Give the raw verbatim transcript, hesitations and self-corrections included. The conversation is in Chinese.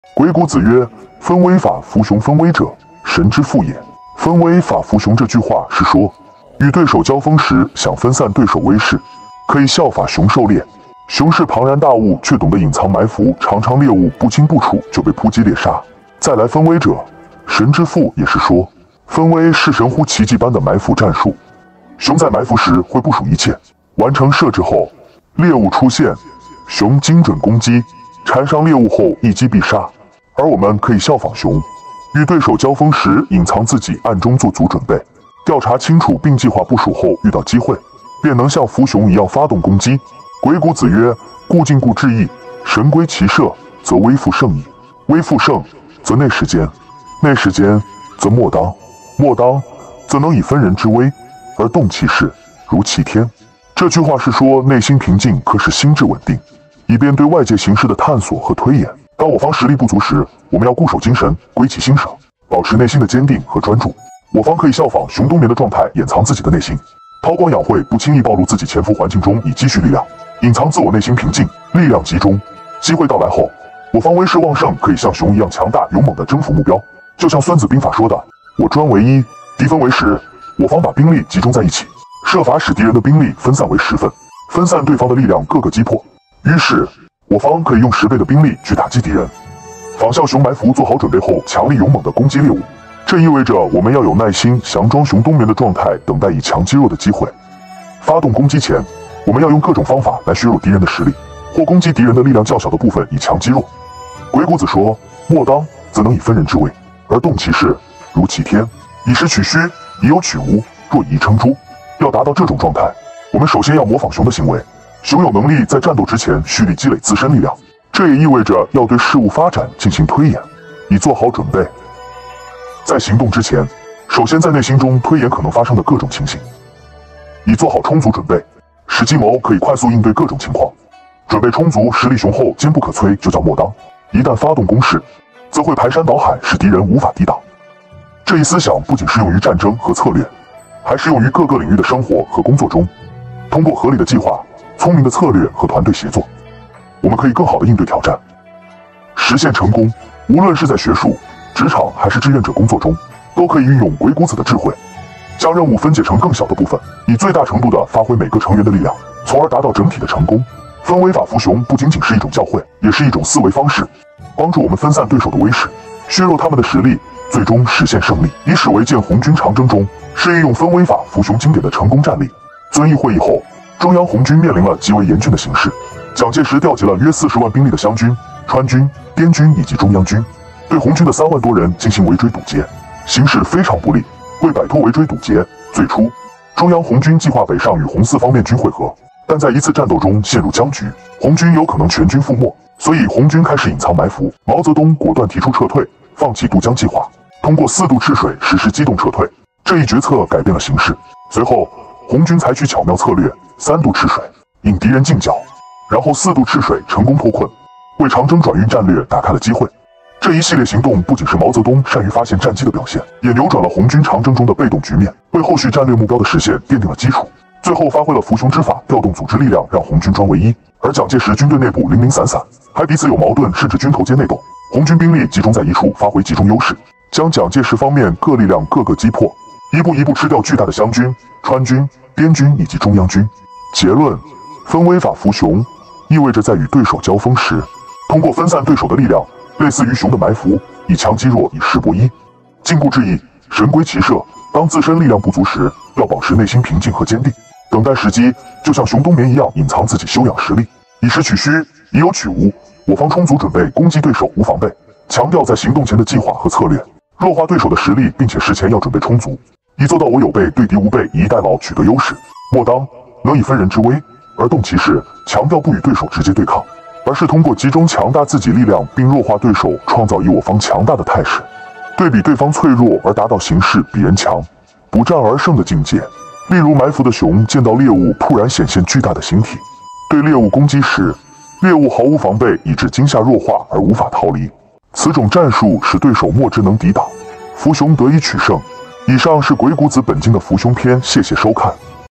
鬼谷子曰：“分威法服雄，分威者，神之父也。”分威法服雄这句话是说，与对手交锋时想分散对手威势，可以效法熊狩猎。熊是庞然大物，却懂得隐藏埋伏，常常猎物不清不楚就被扑击猎杀。再来分威者，神之父也是说，分威是神乎奇迹般的埋伏战术。熊在埋伏时会部署一切，完成设置后，猎物出现，熊精准攻击，缠上猎物后一击必杀。而我们可以效仿熊，与对手交锋时隐藏自己，暗中做足准备，调查清楚并计划部署后，遇到机会便能像伏熊一样发动攻击。鬼谷子曰：“故进故制矣，神归其射，则威复胜矣。威复胜，则内时坚；内时坚，则莫当；莫当，则能以分人之威而动其势，如其天。”这句话是说，内心平静可使心智稳定，以便对外界形势的探索和推演。当我方实力不足时，我们要固守精神，归其心神，保持内心的坚定和专注。我方可以效仿熊冬眠的状态，掩藏自己的内心，韬光养晦，不轻易暴露自己潜伏环境中，以积蓄力量，隐藏自我内心平静，力量集中。机会到来后，我方威势旺盛，可以像熊一样强大勇猛地征服目标。就像孙子兵法说的：“我专为一，敌分为十。”我方把兵力集中在一起，设法使敌人的兵力分散为十份，分散对方的力量，各个击破。于是，我方可以用十倍的兵力去打击敌人。仿效熊埋伏，做好准备后，强力勇猛地攻击猎物。这意味着我们要有耐心，佯装熊冬眠的状态，等待以强击弱的机会。发动攻击前，我们要用各种方法来削弱敌人的实力，或攻击敌人的力量较小的部分，以强击弱。鬼谷子说：“莫当，则能以分人之威而动其势，如其天。以实取虚，以有取无，若以一称诸。”要达到这种状态，我们首先要模仿熊的行为。熊有能力在战斗之前蓄力积累自身力量，这也意味着要对事物发展进行推演，以做好准备。在行动之前，首先在内心中推演可能发生的各种情形，以做好充足准备，使计谋可以快速应对各种情况。准备充足，实力雄厚，坚不可摧，就叫莫当。一旦发动攻势，则会排山倒海，使敌人无法抵挡。这一思想不仅适用于战争和策略，还适用于各个领域的生活和工作中。通过合理的计划、聪明的策略和团队协作，我们可以更好地应对挑战，实现成功。无论是在学术、职场还是志愿者工作中，都可以运用鬼谷子的智慧，将任务分解成更小的部分，以最大程度地发挥每个成员的力量，从而达到整体的成功。分威法服雄不仅仅是一种教诲，也是一种思维方式，帮助我们分散对手的威势，削弱他们的实力，最终实现胜利。以史为鉴，红军长征中是运用分威法服雄经典的成功战例。遵义会议后，中央红军面临了极为严峻的形势。蒋介石调集了约四十万兵力的湘军、川军、滇军以及中央军，对红军的三万多人进行围追堵截，形势非常不利。为摆脱围追堵截，最初中央红军计划北上与红四方面军会合，但在一次战斗中陷入僵局，红军有可能全军覆没，所以红军开始隐藏埋伏。毛泽东果断提出撤退，放弃渡江计划，通过四渡赤水实施机动撤退。这一决策改变了形势。随后，红军采取巧妙策略，三渡赤水，引敌人近角，然后四渡赤水成功脱困，为长征转运战略打开了机会。这一系列行动不仅是毛泽东善于发现战机的表现，也扭转了红军长征中的被动局面，为后续战略目标的实现奠定了基础。最后发挥了伏熊之法，调动组织力量，让红军专为一。而蒋介石军队内部零零散散，还彼此有矛盾，甚至军头间内斗。红军兵力集中在一处，发挥集中优势，将蒋介石方面各力量各个击破，一步一步吃掉巨大的湘军、川军、滇军以及中央军。结论：分威法服熊，意味着在与对手交锋时，通过分散对手的力量，类似于熊的埋伏，以强击弱，以势搏一。禁锢制意，神归其射。当自身力量不足时，要保持内心平静和坚定，等待时机，就像熊冬眠一样，隐藏自己，修养实力，以实取虚，以有取无。我方充足准备，攻击对手无防备，强调在行动前的计划和策略，弱化对手的实力，并且事前要准备充足，以做到我有备，对敌无备，以逸待劳，取得优势。莫当，能以分人之威而动其势，强调不与对手直接对抗，而是通过集中强大自己力量，并弱化对手，创造以我方强大的态势，对比对方脆弱而达到形势比人强，不战而胜的境界。例如埋伏的熊见到猎物突然显现巨大的形体，对猎物攻击时，猎物毫无防备，以致惊吓弱化而无法逃离。此种战术使对手莫之能抵挡，伏熊得以取胜。以上是鬼谷子本经的伏熊篇，谢谢收看。